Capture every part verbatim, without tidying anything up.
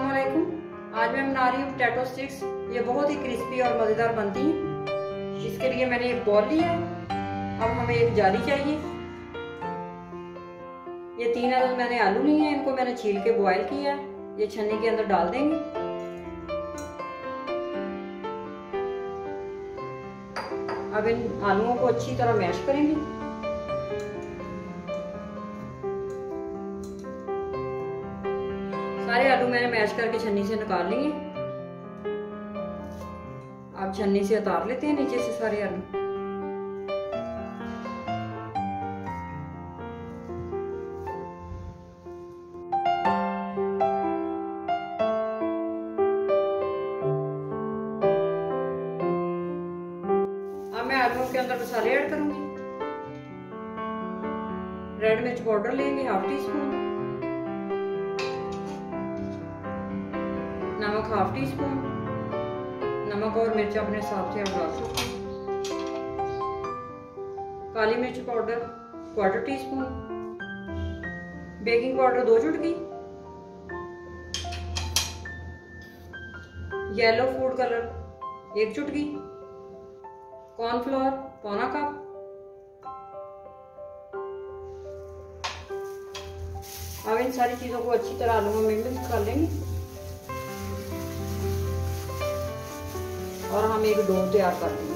अस्सलाम वालेकुम। आज मैं बना रही हूँ पोटैटो स्टिक्स। ये बहुत ही क्रिस्पी और मज़ेदार बनती हैं। इसके लिए मैंने एक बॉल लिया है। अब हमें एक जाली चाहिए। ये तीन अदद मैंने आलू लिए हैं, इनको मैंने छील के बॉयल किया है। ये छन्नी के अंदर डाल देंगे। अब इन आलूओं को अच्छी तरह मैश करेंगे। सारे आलू मैंने मैश करके छन्नी से निकाल लिए। अब छन्नी से उतार लेते हैं नीचे से सारे आलू। अब मैं आलूओं के अंदर मसाले ऐड करूंगी। रेड मिर्च पाउडर लेंगे हाफ टी स्पून, नमक हाफ टी स्पून, नमक और मिर्च अपने हिसाब से आप डाल सकते हैं। काली मिर्च powder quarter teaspoon, baking powder दो चुटकी, येलो फूड कलर एक चुटकी, कॉर्नफ्लोर पौना कप, अब इन सारी चीजों को अच्छी तरह आलू में मिक्स कर लेंगे और हम एक डो तैयार कर लेंगे।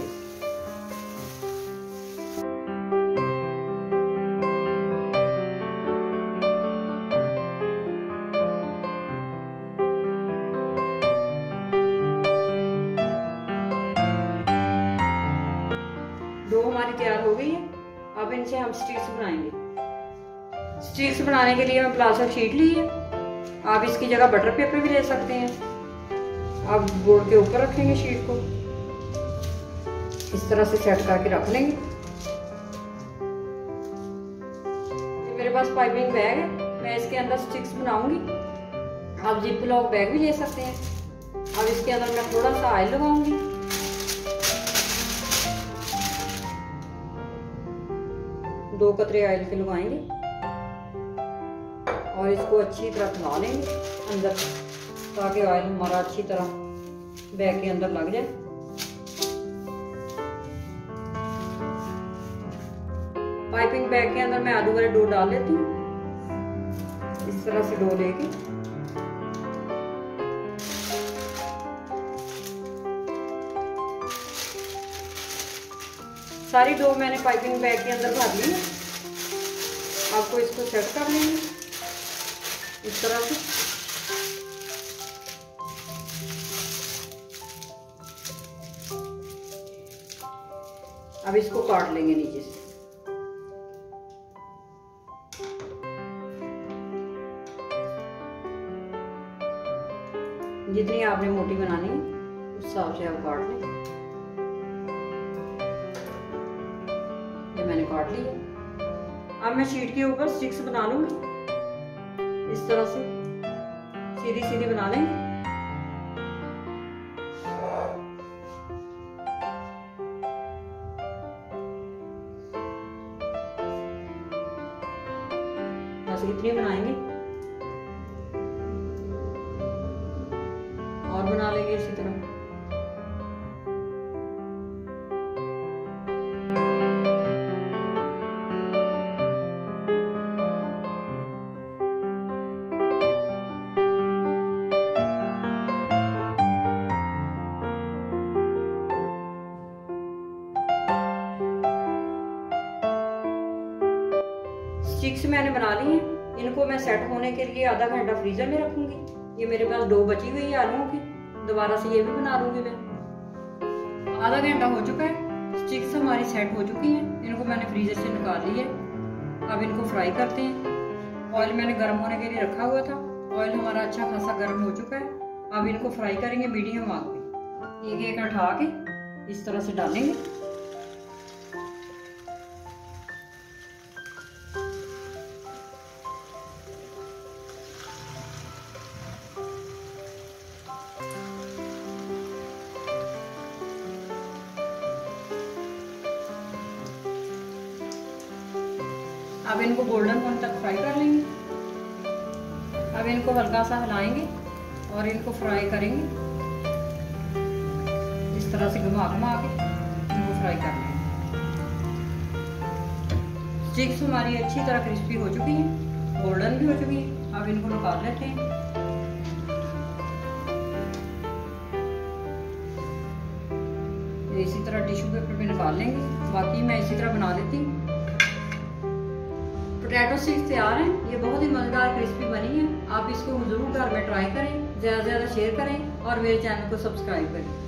डो हमारी तैयार हो गई है। अब इनसे हम स्टिक्स बनाएंगे। स्टिक्स बनाने के लिए हम प्लास्टिक शीट ली है। आप इसकी जगह बटर पेपर भी ले सकते हैं। अब बोर्ड के ऊपर रखेंगे शीट को, इस तरह से सेट करके रख लेंगे। ये मेरे पास पाइपिंग बैग है, मैं इसके अंदर स्टिक्स बनाऊंगी। आप जिप लॉक बैग भी ले सकते हैं। अब इसके अंदर मैं थोड़ा सा ऑयल लगाऊंगी। दो कतरे ऑयल के लगाएंगे और इसको अच्छी तरह फैला लेंगे अंदर, ताकि ऑयल हमारा अच्छी तरह बैग के अंदर लग जाए। पाइपिंग बैग के अंदर मैं आलू वाले डो डाल लेती हूँ। इस तरह से डो लेके सारी डो मैंने पाइपिंग बैग के अंदर भर ली है। आपको इसको सेट कर लेंगे इस तरह से। अब इसको काट लेंगे नीचे से। जितनी आपने मोटी बनानी है उस हिसाब से आप काट लें। ये मैंने काट ली है। अब मैं शीट के ऊपर स्टिक्स बना लूंगी। इस तरह से सीधी सीधी बना लेंगे। बस इतनी बनाएंगे और बना लेंगे इसी तरह। स्टिक्स मैंने बना ली हैं। इनको मैं सेट होने के लिए आधा घंटा फ्रीजर में रखूंगी। ये मेरे पास डो बची हुई है आलूओं की, दोबारा से ये भी बना लूंगी मैं। आधा घंटा हो चुका है, स्टिक्स हमारी सेट हो चुकी हैं। इनको मैंने फ्रीजर से निकाल ली है। अब इनको फ्राई करते हैं। ऑयल मैंने गर्म होने के लिए रखा हुआ था। ऑयल हमारा अच्छा खासा गर्म हो चुका है। अब इनको फ्राई करेंगे मीडियम आग पे। एक एक उठा के इस तरह से डालेंगे। अब इनको गोल्डन होने तक फ्राई कर लेंगे। अब इनको हल्का सा हिलाएंगे और इनको फ्राई करेंगे। इस तरह से घुमा घुमा के इनको फ्राई कर लेंगे। स्टिक्स हमारी अच्छी तरह क्रिस्पी हो चुकी हैं, गोल्डन भी हो चुकी हैं। अब इनको निकाल लेते हैं। इसी तरह टिश्यू पेपर पे निकाल लेंगे। बाकी मैं इसी तरह बना लेती हूँ। पोटैटो स्टिक्स तैयार हैं। ये बहुत ही मज़ेदार क्रिस्पी बनी है। आप इसको जरूर घर में ट्राई करें, ज़्यादा से ज़्यादा शेयर करें और मेरे चैनल को सब्सक्राइब करें।